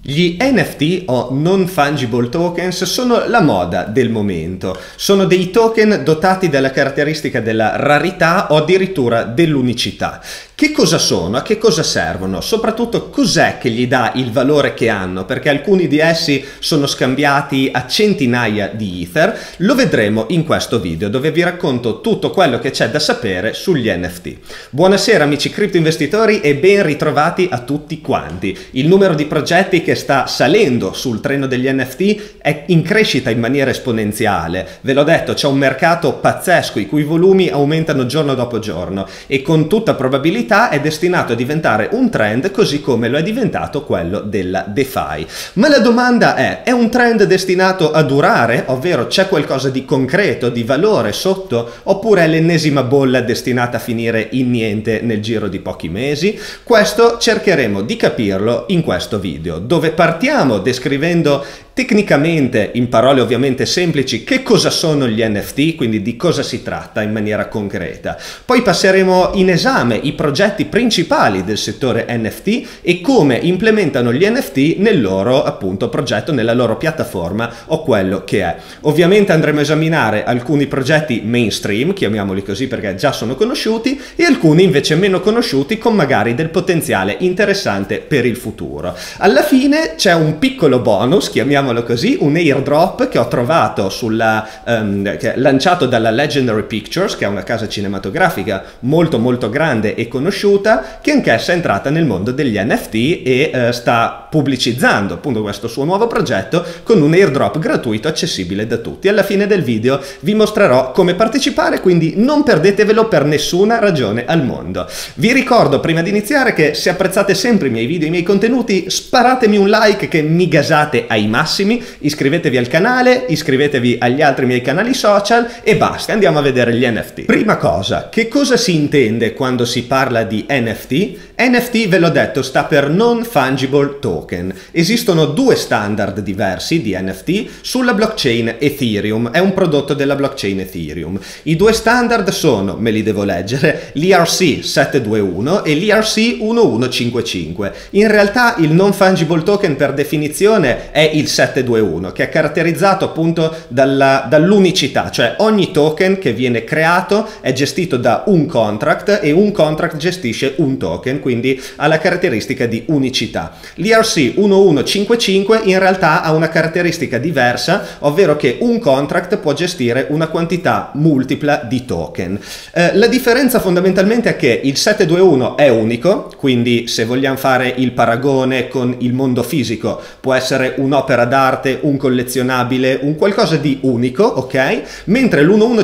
Gli NFT o non fungible tokens sono la moda del momento. Sono dei token dotati della caratteristica della rarità o addirittura dell'unicità. Che cosa sono? A che cosa servono? Soprattutto cos'è che gli dà il valore che hanno? Perché alcuni di essi sono scambiati a centinaia di Ether. Lo vedremo in questo video dove vi racconto tutto quello che c'è da sapere sugli NFT. Buonasera amici cripto investitori e ben ritrovati a tutti quanti. Il numero di progetti che sta salendo sul treno degli NFT è in crescita in maniera esponenziale. Ve l'ho detto, c'è un mercato pazzesco i cui volumi aumentano giorno dopo giorno e con tutta probabilità è destinato a diventare un trend così come lo è diventato quello della DeFi. Ma la domanda è un trend destinato a durare? Ovvero c'è qualcosa di concreto, di valore sotto? Oppure è l'ennesima bolla destinata a finire in niente nel giro di pochi mesi? Questo cercheremo di capirlo in questo video, dove partiamo descrivendo tecnicamente, in parole ovviamente semplici, che cosa sono gli NFT, quindi di cosa si tratta in maniera concreta. Poi passeremo in esame i progetti principali del settore NFT e come implementano gli NFT nel loro appunto progetto, nella loro piattaforma o quello che è. Ovviamente andremo a esaminare alcuni progetti mainstream, chiamiamoli così perché già sono conosciuti, e alcuni invece meno conosciuti con magari del potenziale interessante per il futuro. Alla fine c'è un piccolo bonus, chiamiamolo così, un airdrop che ho trovato che è lanciato dalla Legendary Pictures, che è una casa cinematografica molto grande e conosciuta, che anch'essa è entrata nel mondo degli NFT e sta pubblicizzando appunto questo suo nuovo progetto con un airdrop gratuito accessibile da tutti. Alla fine del video vi mostrerò come partecipare, quindi non perdetevelo per nessuna ragione al mondo. Vi ricordo prima di iniziare che se apprezzate sempre i miei video e i miei contenuti, sparatemi un like che mi gasate ai massimi, iscrivetevi al canale, iscrivetevi agli altri miei canali social e basta, andiamo a vedere gli NFT. Prima cosa, che cosa si intende quando si parla di NFT? NFT, ve l'ho detto, sta per non fungible token. Esistono due standard diversi di NFT sulla blockchain Ethereum, è un prodotto della blockchain Ethereum. I due standard sono, me li devo leggere, l'ERC 721 e l'ERC 1155. In realtà il non fungible token per definizione è il 721, che è caratterizzato appunto dall'unicità, cioè ogni token che viene creato è gestito da un contract e un contract gestisce un token, quindi ha la caratteristica di unicità. L'ERC 1155 in realtà ha una caratteristica diversa, ovvero che un contract può gestire una quantità multipla di token. La differenza fondamentalmente è che il 721 è unico, quindi se vogliamo fare il paragone con il mondo fisico può essere un'opera d'arte, un collezionabile, un qualcosa di unico, ok? Mentre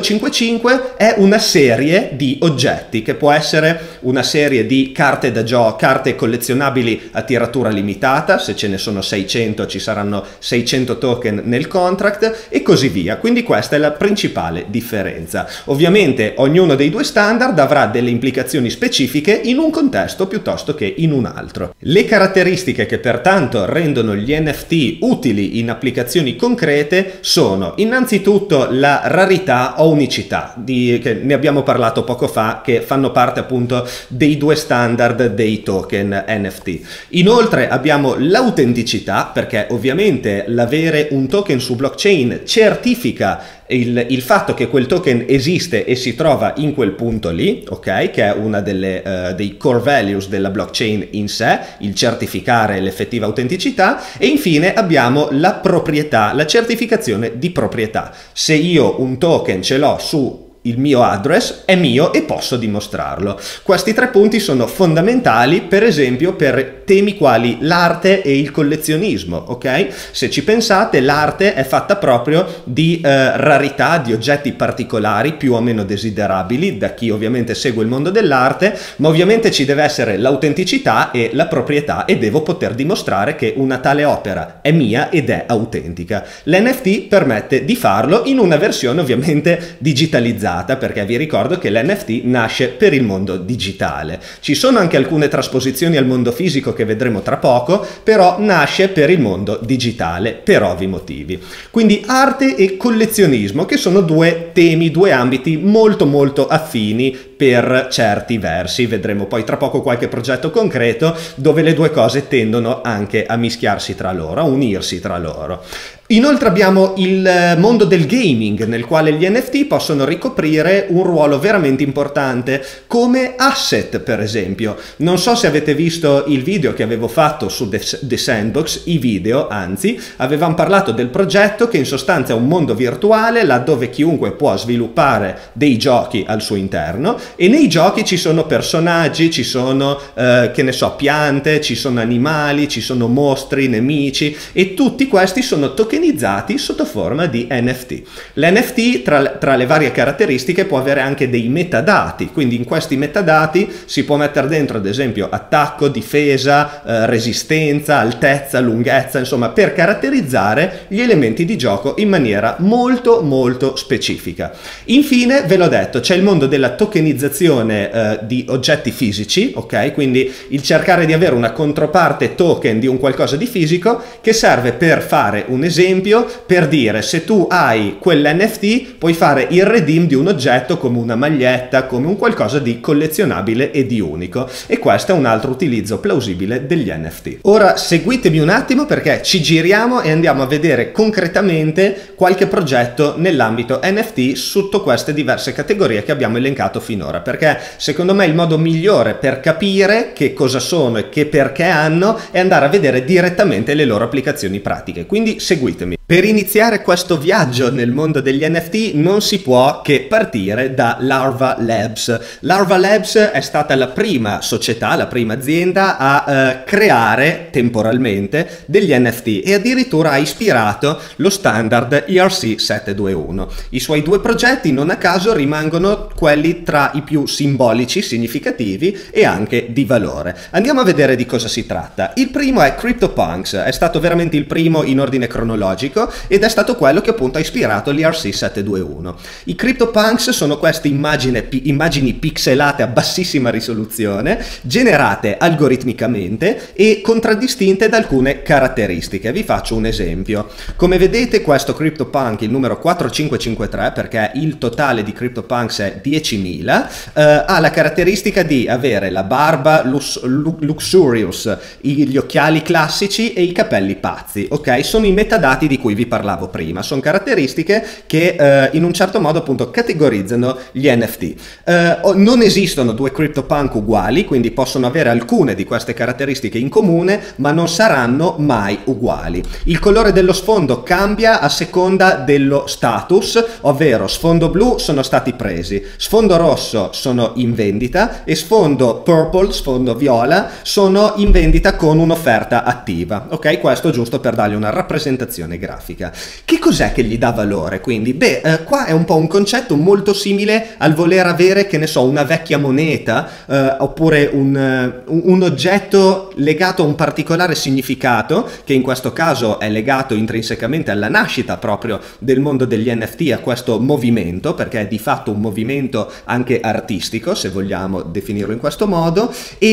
l'1155 è una serie di oggetti, che può essere una serie di carte da gioco, carte collezionabili a tiratura limitata, se ce ne sono 600 ci saranno 600 token nel contract e così via. Quindi questa è la principale differenza. Ovviamente ognuno dei due standard avrà delle implicazioni specifiche in un contesto piuttosto che in un altro. Le caratteristiche che pertanto rendono gli NFT utili in applicazioni concrete sono innanzitutto la rarità o unicità, che ne abbiamo parlato poco fa, che fanno parte appunto dei due standard dei token NFT. Inoltre abbiamo l'autenticità, perché ovviamente l'avere un token su blockchain certifica il fatto che quel token esiste e si trova in quel punto lì, ok? Che è una dei core values della blockchain in sé, il certificare l'effettiva autenticità. E infine abbiamo la proprietà, la certificazione di proprietà. Se io un token ce l'ho su il mio address, è mio e posso dimostrarlo. Questi tre punti sono fondamentali, per esempio, per temi quali l'arte e il collezionismo, ok? Se ci pensate, l'arte è fatta proprio di rarità, di oggetti particolari, più o meno desiderabili, da chi ovviamente segue il mondo dell'arte, ma ovviamente ci deve essere l'autenticità e la proprietà e devo poter dimostrare che una tale opera è mia ed è autentica. L'NFT permette di farlo in una versione ovviamente digitalizzata, totalizzata, perché vi ricordo che l'NFT nasce per il mondo digitale. Ci sono anche alcune trasposizioni al mondo fisico che vedremo tra poco, però nasce per il mondo digitale per ovvi motivi. Quindi arte e collezionismo, che sono due temi, due ambiti molto affini per certi versi. Vedremo poi tra poco qualche progetto concreto dove le due cose tendono anche a mischiarsi tra loro, a unirsi tra loro. Inoltre abbiamo il mondo del gaming, nel quale gli NFT possono ricoprire un ruolo veramente importante come asset, per esempio. Non so se avete visto il video che avevo fatto su The Sandbox, i video, anzi, avevamo parlato del progetto che in sostanza è un mondo virtuale laddove chiunque può sviluppare dei giochi al suo interno, e nei giochi ci sono personaggi, ci sono, che ne so, piante, ci sono animali, ci sono mostri, nemici, e tutti questi sono tokenizzati sotto forma di NFT. L'NFT tra le varie caratteristiche può avere anche dei metadati, quindi in questi metadati si può mettere dentro ad esempio attacco, difesa, resistenza, altezza, lunghezza, insomma per caratterizzare gli elementi di gioco in maniera molto specifica. Infine, ve l'ho detto, c'è il mondo della tokenizzazione di oggetti fisici, ok? Quindi il cercare di avere una controparte token di un qualcosa di fisico che serve per fare un esempio, per dire se tu hai quell'NFT puoi fare il redeem di un oggetto come una maglietta, come un qualcosa di collezionabile e di unico, e questo è un altro utilizzo plausibile degli NFT. Ora seguitemi un attimo perché ci giriamo e andiamo a vedere concretamente qualche progetto nell'ambito NFT sotto queste diverse categorie che abbiamo elencato finora, perché secondo me il modo migliore per capire che cosa sono e che perché hanno è andare a vedere direttamente le loro applicazioni pratiche, quindi seguitemi. Per iniziare questo viaggio nel mondo degli NFT non si può che partire da Larva Labs. Larva Labs è stata la prima società, la prima azienda a creare temporalmente degli NFT e addirittura ha ispirato lo standard ERC-721. I suoi due progetti non a caso rimangono quelli tra i più simbolici, significativi e anche di valore. Andiamo a vedere di cosa si tratta. Il primo è CryptoPunks, è stato veramente il primo in ordine cronologico ed è stato quello che appunto ha ispirato l'ERC-721. I CryptoPunks sono queste immagini pixelate a bassissima risoluzione, generate algoritmicamente e contraddistinte da alcune caratteristiche. Vi faccio un esempio. Come vedete questo CryptoPunk, il numero 4553, perché il totale di CryptoPunks è 10.000, ha la caratteristica di avere la barba luxurious, gli occhiali classici e i capelli pazzi, ok? Sono i metadati di cui vi parlavo prima, sono caratteristiche che in un certo modo appunto categorizzano gli NFT. Non esistono due CryptoPunk uguali, quindi possono avere alcune di queste caratteristiche in comune, ma non saranno mai uguali. Il colore dello sfondo cambia a seconda dello status, ovvero sfondo blu sono stati presi, sfondo rosso sono in vendita e sfondo purple, sfondo viola, sono in vendita con un'offerta attiva, ok? Questo giusto per dargli una rappresentazione grafica. Che cos'è che gli dà valore? Quindi, qua è un po' un concetto molto simile al voler avere, che ne so, una vecchia moneta oppure un oggetto legato a un particolare significato, che in questo caso è legato intrinsecamente alla nascita proprio del mondo degli NFT, a questo movimento, perché è di fatto un movimento anche artistico, se vogliamo definirlo in questo modo,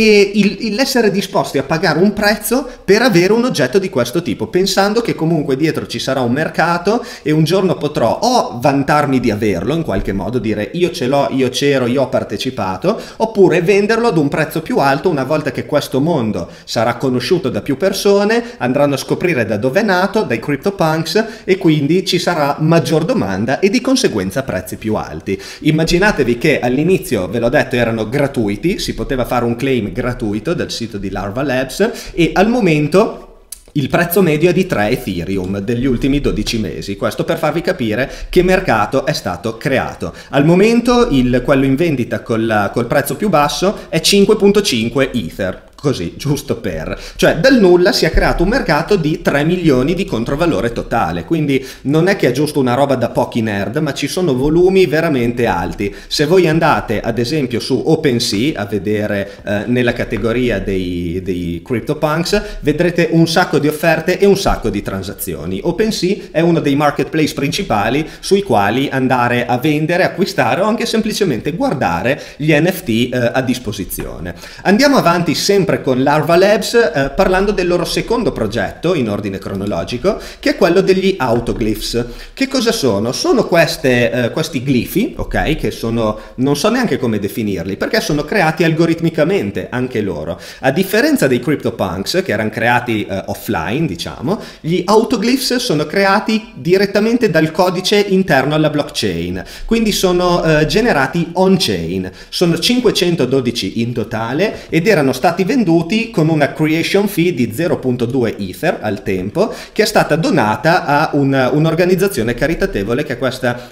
e l'essere disposti a pagare un prezzo per avere un oggetto di questo tipo, pensando che comunque dietro ci sarà un mercato e un giorno potrò o vantarmi di averlo in qualche modo, dire io ce l'ho, io c'ero, io ho partecipato, oppure venderlo ad un prezzo più alto una volta che questo mondo sarà conosciuto da più persone, andranno a scoprire da dove è nato, dai CryptoPunks, e quindi ci sarà maggior domanda e di conseguenza prezzi più alti. Immaginatevi che all'inizio, ve l'ho detto, erano gratuiti, si poteva fare un claim gratuito dal sito di Larva Labs e al momento il prezzo medio è di 3 Ethereum degli ultimi 12 mesi, questo per farvi capire che mercato è stato creato. Al momento quello in vendita col prezzo più basso è 5.5 Ether. così, giusto per. Cioè dal nulla si è creato un mercato di 3 milioni di controvalore totale, quindi non è che è giusto una roba da pochi nerd, ma ci sono volumi veramente alti. Se voi andate ad esempio su OpenSea a vedere nella categoria dei CryptoPunks, vedrete un sacco di offerte e un sacco di transazioni. OpenSea è uno dei marketplace principali sui quali andare a vendere, acquistare o anche semplicemente guardare gli NFT a disposizione. Andiamo avanti sempre con Larva Labs parlando del loro secondo progetto in ordine cronologico, che è quello degli autoglyphs. Che cosa sono? Sono questi glifi, ok, che sono, non so neanche come definirli, perché sono creati algoritmicamente anche loro. A differenza dei CryptoPunks, che erano creati offline, diciamo, gli autoglyphs sono creati direttamente dal codice interno alla blockchain, quindi sono generati on-chain. Sono 512 in totale ed erano stati venduti con una creation fee di 0.2 Ether al tempo, che è stata donata a un'organizzazione caritatevole che è questa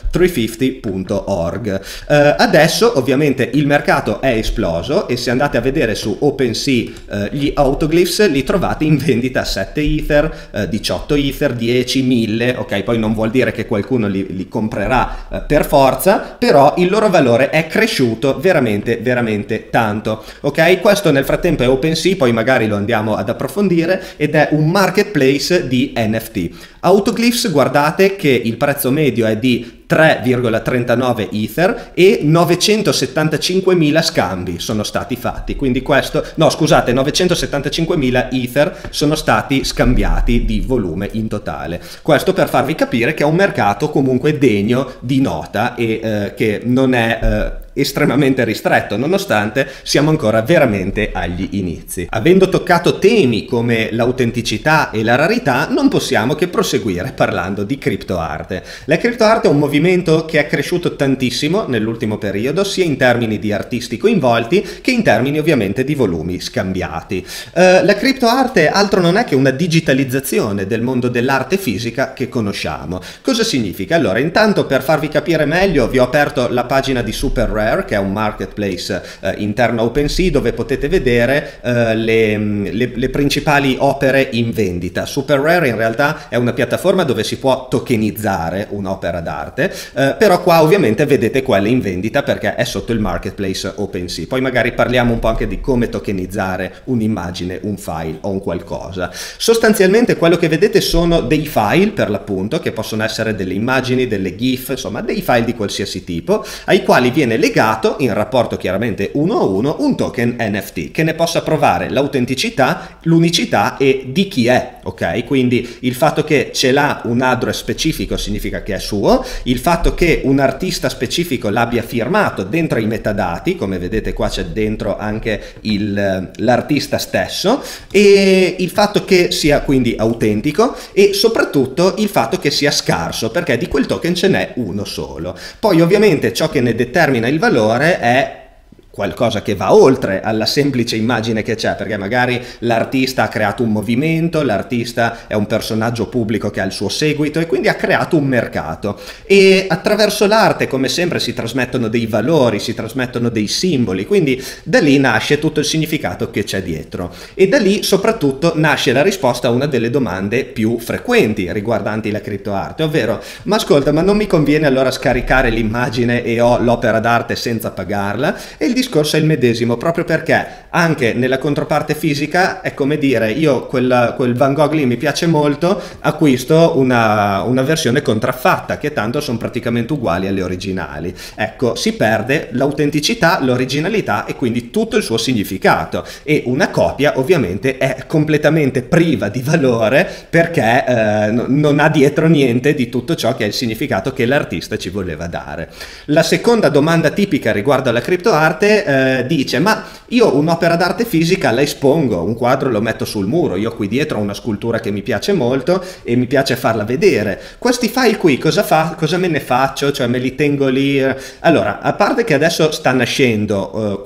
350.org. Adesso ovviamente il mercato è esploso e se andate a vedere su OpenSea gli autoglyphs li trovate in vendita a 7 Ether, 18 Ether, 10, 1000, ok, poi non vuol dire che qualcuno li comprerà per forza, però il loro valore è cresciuto veramente veramente tanto, ok? Questo nel frattempo è OpenSea, poi magari lo andiamo ad approfondire, ed è un marketplace di NFT. Autoglyphs, guardate che il prezzo medio è di 3,39 Ether e 975.000 scambi sono stati fatti, quindi questo, no scusate, 975.000 Ether sono stati scambiati di volume in totale. Questo per farvi capire che è un mercato comunque degno di nota e che non è estremamente ristretto, nonostante siamo ancora veramente agli inizi. Avendo toccato temi come l'autenticità e la rarità, non possiamo che proseguire parlando di criptoarte. La criptoarte è un movimento che è cresciuto tantissimo nell'ultimo periodo, sia in termini di artisti coinvolti che in termini ovviamente di volumi scambiati. La criptoarte altro non è che una digitalizzazione del mondo dell'arte fisica che conosciamo. Cosa significa? Allora, intanto per farvi capire meglio vi ho aperto la pagina di SuperRare, che è un marketplace interno a OpenSea dove potete vedere le principali opere in vendita. SuperRare in realtà è una piattaforma dove si può tokenizzare un'opera d'arte, però qua ovviamente vedete quelle in vendita perché è sotto il marketplace OpenSea. Poi magari parliamo un po' anche di come tokenizzare un'immagine, un file o un qualcosa. Sostanzialmente quello che vedete sono dei file, per l'appunto, che possono essere delle immagini, delle GIF, insomma dei file di qualsiasi tipo, ai quali viene legato in rapporto chiaramente uno a uno un token NFT che ne possa provare l'autenticità, l'unicità e di chi è, ok? Quindi il fatto che ce l'ha un address specifico significa che è suo, il fatto che un artista specifico l'abbia firmato dentro i metadati, come vedete qua c'è dentro anche l'artista stesso, e il fatto che sia quindi autentico e soprattutto il fatto che sia scarso, perché di quel token ce n'è uno solo. Poi ovviamente ciò che ne determina il valore è qualcosa che va oltre alla semplice immagine che c'è, perché magari l'artista ha creato un movimento, l'artista è un personaggio pubblico che ha il suo seguito e quindi ha creato un mercato, e attraverso l'arte come sempre si trasmettono dei valori, si trasmettono dei simboli, quindi da lì nasce tutto il significato che c'è dietro e da lì soprattutto nasce la risposta a una delle domande più frequenti riguardanti la criptoarte, ovvero ma ascolta, ma non mi conviene allora scaricare l'immagine e ho l'opera d'arte senza pagarla? E il discorso è il medesimo, proprio perché anche nella controparte fisica è come dire io quel Van Gogh lì mi piace molto, acquisto una versione contraffatta che tanto sono praticamente uguali alle originali. Ecco, si perde l'autenticità, l'originalità e quindi tutto il suo significato, e una copia ovviamente è completamente priva di valore perché non ha dietro niente di tutto ciò che è il significato che l'artista ci voleva dare. La seconda domanda tipica riguardo alla criptoarte dice ma io un'opera d'arte fisica la espongo, un quadro lo metto sul muro, io qui dietro ho una scultura che mi piace molto e mi piace farla vedere, questi file qui cosa me ne faccio, cioè me li tengo lì? Allora, a parte che adesso sta nascendo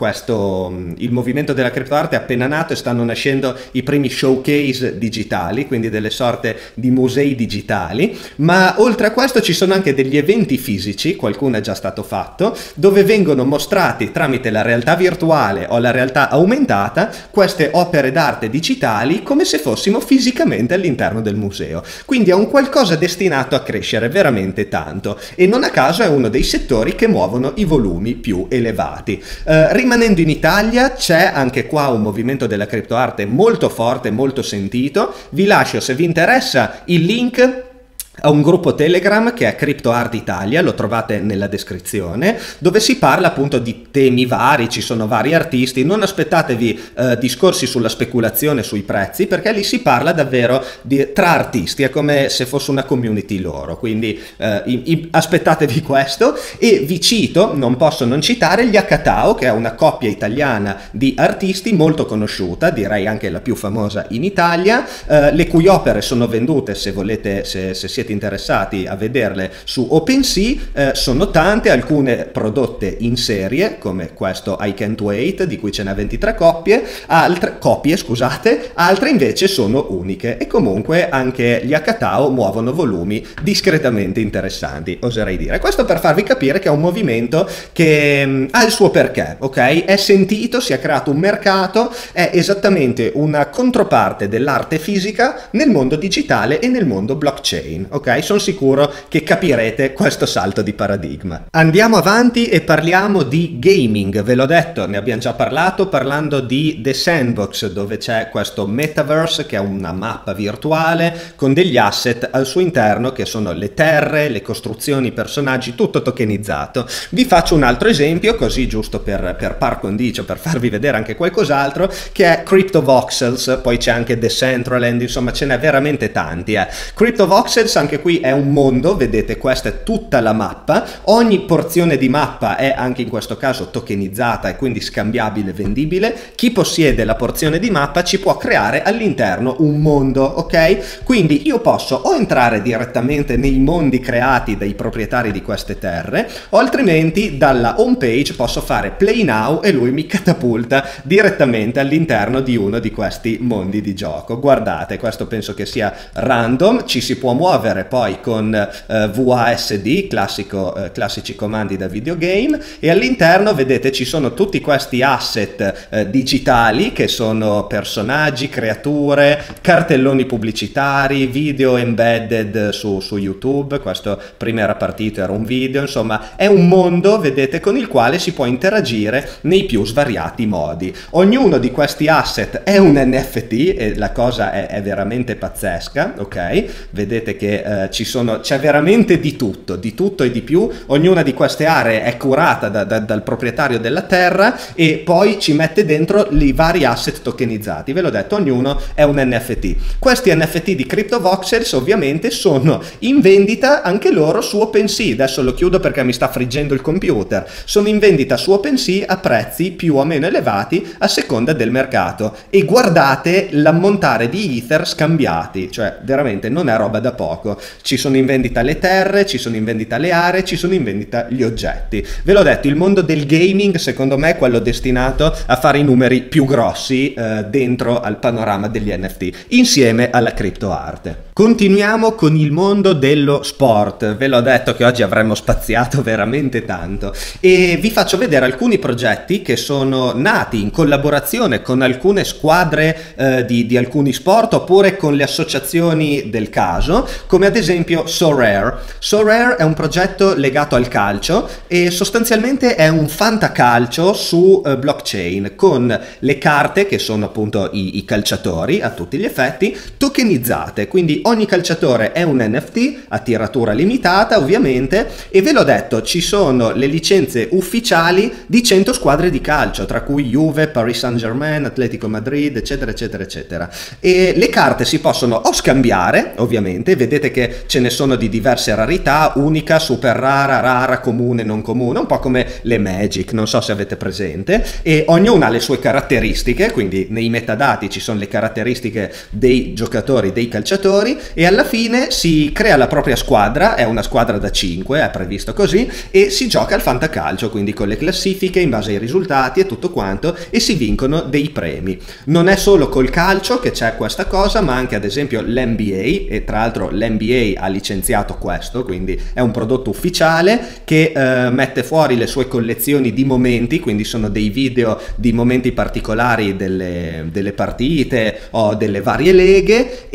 il movimento della criptoarte è appena nato e stanno nascendo i primi showcase digitali, quindi delle sorte di musei digitali, ma oltre a questo ci sono anche degli eventi fisici, qualcuno è già stato fatto, dove vengono mostrati tramite la realtà virtuale o la realtà aumentata queste opere d'arte digitali come se fossimo fisicamente all'interno del museo. Quindi è un qualcosa destinato a crescere veramente tanto e non a caso è uno dei settori che muovono i volumi più elevati. Rimanendo in Italia, c'è anche qua un movimento della criptoarte molto forte, molto sentito. Vi lascio, se vi interessa, il link a un gruppo Telegram che è Crypto Art Italia, lo trovate nella descrizione, dove si parla appunto di temi vari, ci sono vari artisti. Non aspettatevi discorsi sulla speculazione sui prezzi, perché lì si parla davvero tra artisti, è come se fosse una community loro, quindi aspettatevi questo. E vi cito, non posso non citare, gli Akatao, che è una coppia italiana di artisti molto conosciuta, direi anche la più famosa in Italia, le cui opere sono vendute, se volete, se siete interessati a vederle su OpenSea, sono tante, alcune prodotte in serie come questo I Can't Wait, di cui ce n'è 23 copie, scusate, altre invece sono uniche, e comunque anche gli Akatao muovono volumi discretamente interessanti, oserei dire. Questo per farvi capire che è un movimento che ha il suo perché, ok? È sentito, si è creato un mercato, è esattamente una controparte dell'arte fisica nel mondo digitale e nel mondo blockchain. Ok, sono sicuro che capirete questo salto di paradigma. Andiamo avanti e parliamo di gaming. Ve l'ho detto, ne abbiamo già parlato parlando di The Sandbox, dove c'è questo metaverse che è una mappa virtuale con degli asset al suo interno che sono le terre, le costruzioni, i personaggi, tutto tokenizzato. Vi faccio un altro esempio, così giusto per par condicio, per farvi vedere anche qualcos'altro, che è Crypto Voxels. Poi c'è anche Decentraland, insomma ce n'è veramente tanti. Crypto Voxels anche qui è un mondo, vedete, questa è tutta la mappa, ogni porzione di mappa è anche in questo caso tokenizzata e quindi scambiabile, vendibile. Chi possiede la porzione di mappa ci può creare all'interno un mondo, ok? Quindi io posso o entrare direttamente nei mondi creati dai proprietari di queste terre, o altrimenti dalla home page posso fare play now e lui mi catapulta direttamente all'interno di uno di questi mondi di gioco. Guardate, questo penso che sia random, ci si può muovere poi con VASD, classici comandi da videogame, e all'interno vedete ci sono tutti questi asset digitali che sono personaggi, creature, cartelloni pubblicitari, video embedded su YouTube. Questo prima era partito, era un video, insomma è un mondo, vedete, con il quale si può interagire nei più svariati modi. Ognuno di questi asset è un NFT e la cosa è veramente pazzesca, ok? Vedete che c'è veramente di tutto e di più. Ognuna di queste aree è curata dal proprietario della terra e poi ci mette dentro i vari asset tokenizzati. Ve l'ho detto, ognuno è un NFT. Questi NFT di Crypto Voxels ovviamente sono in vendita anche loro su OpenSea. Adesso lo chiudo perché mi sta friggendo il computer. Sono in vendita su OpenSea a prezzi più o meno elevati a seconda del mercato, e guardate l'ammontare di Ether scambiati, cioè veramente non è roba da poco. Ci sono in vendita le terre, ci sono in vendita le aree, ci sono in vendita gli oggetti. Ve l'ho detto, il mondo del gaming secondo me è quello destinato a fare i numeri più grossi dentro al panorama degli NFT, insieme alla criptoarte. Continuiamo con il mondo dello sport. Ve l'ho detto che oggi avremmo spaziato veramente tanto e vi faccio vedere alcuni progetti che sono nati in collaborazione con alcune squadre di alcuni sport, oppure con le associazioni del caso, come ad esempio Sorare. Sorare è un progetto legato al calcio e sostanzialmente è un fantacalcio su blockchain, con le carte che sono appunto i calciatori a tutti gli effetti tokenizzate, quindi ogni calciatore è un NFT a tiratura limitata ovviamente, e ve l'ho detto, ci sono le licenze ufficiali di 100 squadre di calcio, tra cui Juve, Paris Saint-Germain, Atletico Madrid, eccetera eccetera eccetera, e le carte si possono o scambiare, ovviamente, vedete che ce ne sono di diverse rarità, unica, super rara, rara, comune, non comune, un po' come le Magic, non so se avete presente, e ognuna ha le sue caratteristiche, quindi nei metadati ci sono le caratteristiche dei giocatori, dei calciatori, giocatori e alla fine si crea la propria squadra, è una squadra da 5, è previsto così, e si gioca al fantacalcio, quindi con le classifiche in base ai risultati e tutto quanto, e si vincono dei premi. Non è solo col calcio che c'è questa cosa, ma anche ad esempio l'NBA, e tra l'altro l'NBA ha licenziato questo, quindi è un prodotto ufficiale che mette fuori le sue collezioni di momenti, quindi sono dei video di momenti particolari delle partite o delle varie leghe,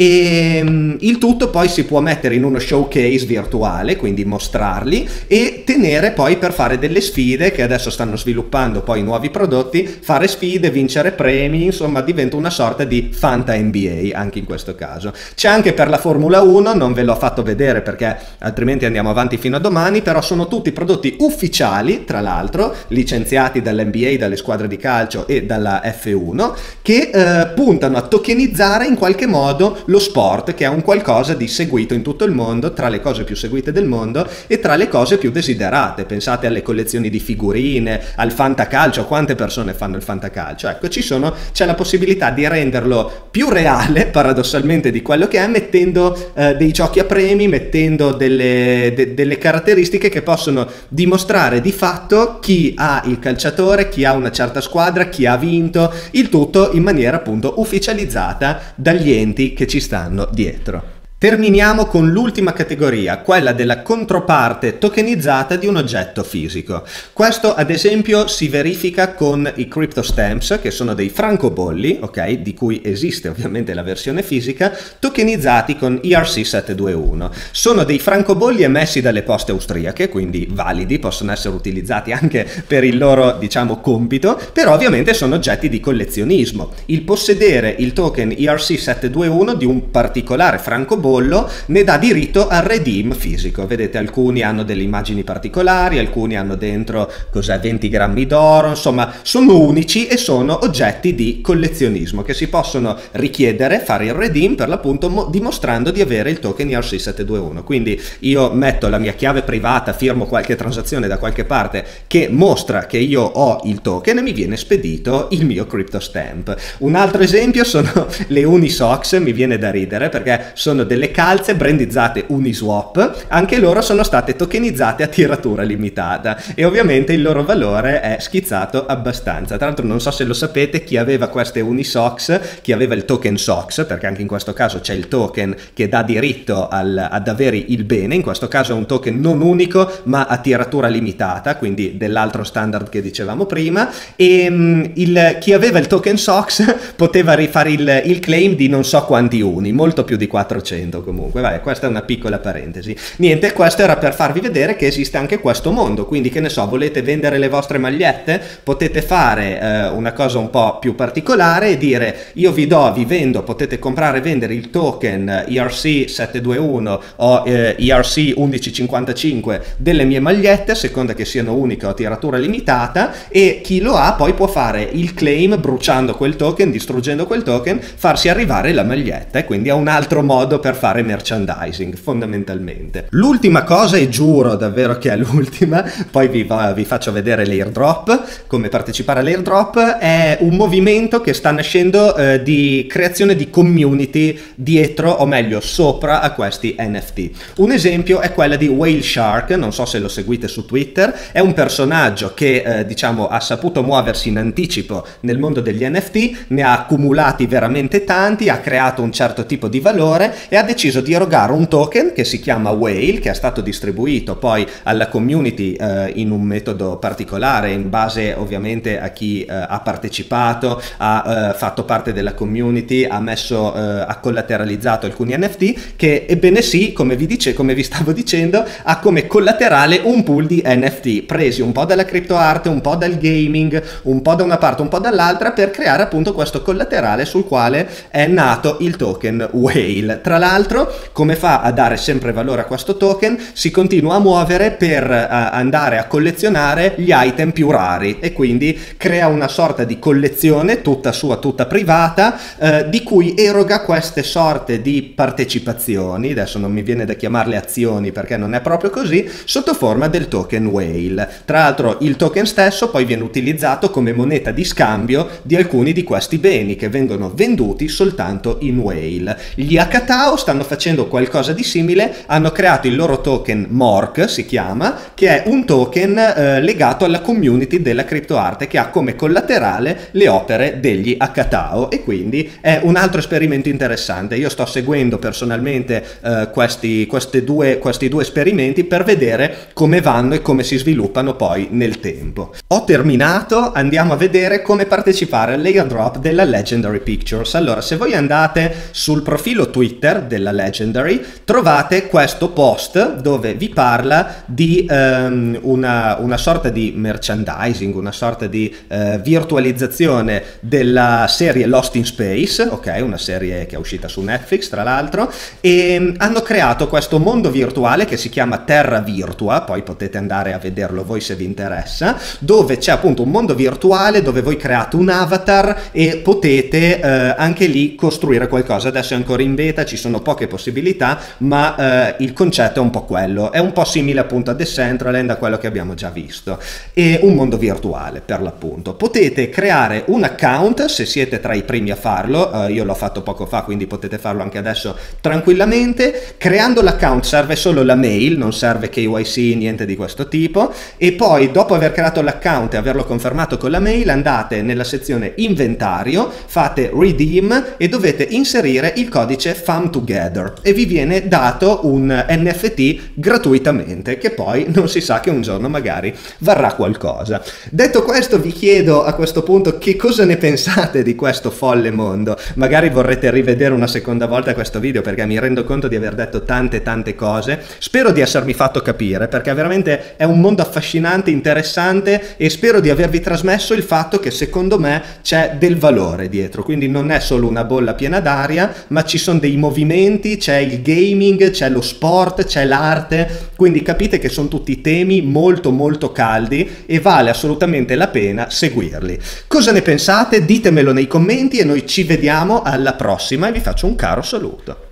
e il tutto poi si può mettere in uno showcase virtuale, quindi mostrarli e tenere poi per fare delle sfide, che adesso stanno sviluppando poi nuovi prodotti, fare sfide, vincere premi, insomma diventa una sorta di Fanta NBA anche in questo caso. C'è anche per la Formula 1, non ve l'ho fatto vedere perché altrimenti andiamo avanti fino a domani, però sono tutti prodotti ufficiali, tra l'altro licenziati dall'NBA, dalle squadre di calcio e dalla F1, che puntano a tokenizzare in qualche modo lo sport, che è un qualcosa di seguito in tutto il mondo, tra le cose più seguite del mondo e tra le cose più desiderate. Pensate alle collezioni di figurine, al fantacalcio, quante persone fanno il fantacalcio? Ecco, c'è la possibilità di renderlo più reale paradossalmente di quello che è, mettendo dei giochi a premi, mettendo delle caratteristiche che possono dimostrare di fatto chi ha il calciatore, chi ha una certa squadra, chi ha vinto, il tutto in maniera appunto ufficializzata dagli enti che ci stanno dietro. Terminiamo con l'ultima categoria, quella della controparte tokenizzata di un oggetto fisico. Questo ad esempio si verifica con i crypto stamps, che sono dei francobolli, ok, di cui esiste ovviamente la versione fisica, tokenizzati con ERC721. Sono dei francobolli emessi dalle poste austriache, quindi validi, possono essere utilizzati anche per il loro, diciamo, compito, però ovviamente sono oggetti di collezionismo. Il possedere il token ERC721 di un particolare francobollo ne dà diritto al redeem fisico. Vedete, alcuni hanno delle immagini particolari, alcuni hanno dentro 20 grammi d'oro, insomma sono unici e sono oggetti di collezionismo che si possono richiedere, fare il redeem per l'appunto dimostrando di avere il token ERC721. Quindi io metto la mia chiave privata, firmo qualche transazione da qualche parte che mostra che io ho il token e mi viene spedito il mio crypto stamp. Un altro esempio sono le Unisocks, mi viene da ridere perché sono delle calze brandizzate Uniswap, anche loro sono state tokenizzate a tiratura limitata e ovviamente il loro valore è schizzato abbastanza. Tra l'altro non so se lo sapete, chi aveva queste Unisocks, chi aveva il token SOX, perché anche in questo caso c'è il token che dà diritto ad avere il bene, in questo caso è un token non unico ma a tiratura limitata, quindi dell'altro standard che dicevamo prima, e chi aveva il token SOX poteva rifare il claim di non so quanti uni, molto più di 400 comunque. Vabbè, questa è una piccola parentesi. Niente, questo era per farvi vedere che esiste anche questo mondo, quindi che ne so, volete vendere le vostre magliette, potete fare una cosa un po' più particolare e dire io vi vendo, potete comprare e vendere il token ERC721 o ERC1155 delle mie magliette, a seconda che siano uniche o a tiratura limitata, e chi lo ha poi può fare il claim bruciando quel token, distruggendo quel token, farsi arrivare la maglietta, e quindi è un altro modo per fare merchandising fondamentalmente. L'ultima cosa, e giuro davvero che è l'ultima, poi vi faccio vedere l'airdrop, come partecipare all'airdrop. È un movimento che sta nascendo di creazione di community dietro, o meglio sopra, a questi NFT. Un esempio è quella di Whale Shark, non so se lo seguite su Twitter, è un personaggio che diciamo ha saputo muoversi in anticipo nel mondo degli NFT, ne ha accumulati veramente tanti, ha creato un certo tipo di valore e ha deciso di erogare un token che si chiama Whale, che è stato distribuito poi alla community in un metodo particolare, in base ovviamente a chi ha partecipato, ha fatto parte della community, ha collateralizzato alcuni NFT che, ebbene sì, come vi stavo dicendo, ha come collaterale un pool di NFT presi un po' dalla cryptoarte, un po' dal gaming, un po' da una parte, un po' dall'altra, per creare appunto questo collaterale sul quale è nato il token Whale. Tra l'altro, come fa a dare sempre valore a questo token? Si continua a muovere per andare a collezionare gli item più rari, e quindi crea una sorta di collezione tutta sua, tutta privata, di cui eroga queste sorte di partecipazioni, adesso non mi viene da chiamarle azioni perché non è proprio così, sotto forma del token Whale. Tra l'altro il token stesso poi viene utilizzato come moneta di scambio di alcuni di questi beni che vengono venduti soltanto in Whale. Gli Hakatao stanno facendo qualcosa di simile, hanno creato il loro token Mork, si chiama, che è un token legato alla community della criptoarte che ha come collaterale le opere degli HTAO, e quindi è un altro esperimento interessante. Io sto seguendo personalmente questi due esperimenti per vedere come vanno e come si sviluppano poi nel tempo. Ho terminato, andiamo a vedere come partecipare all'airdrop della Legendary Pictures. Allora, se voi andate sul profilo Twitter della Legendary trovate questo post dove vi parla di una sorta di merchandising, una sorta di virtualizzazione della serie Lost in Space, ok, una serie che è uscita su Netflix tra l'altro, e hanno creato questo mondo virtuale che si chiama Terra Virtua, poi potete andare a vederlo voi se vi interessa, dove c'è appunto un mondo virtuale dove voi create un avatar e potete anche lì costruire qualcosa. Adesso è ancora in beta, ci sono poche possibilità, ma il concetto è un po' quello, è un po' simile appunto a Decentraland, a quello che abbiamo già visto, è un mondo virtuale per l'appunto. Potete creare un account se siete tra i primi a farlo, io l'ho fatto poco fa, quindi potete farlo anche adesso tranquillamente. Creando l'account serve solo la mail, non serve KYC, niente di questo tipo, e poi dopo aver creato l'account e averlo confermato con la mail andate nella sezione inventario, fate redeem e dovete inserire il codice FAMTogether e vi viene dato un NFT gratuitamente, che poi non si sa che un giorno magari varrà qualcosa. Detto questo, vi chiedo a questo punto che cosa ne pensate di questo folle mondo. Magari vorrete rivedere una seconda volta questo video perché mi rendo conto di aver detto tante cose. Spero di essermi fatto capire, perché veramente è un mondo affascinante, interessante, e spero di avervi trasmesso il fatto che secondo me c'è del valore dietro, quindi non è solo una bolla piena d'aria, ma ci sono dei movimenti, c'è il gaming, c'è lo sport, c'è l'arte, quindi capite che sono tutti temi molto caldi e vale assolutamente la pena seguirli. Cosa ne pensate? Ditemelo nei commenti e noi ci vediamo alla prossima e vi faccio un caro saluto.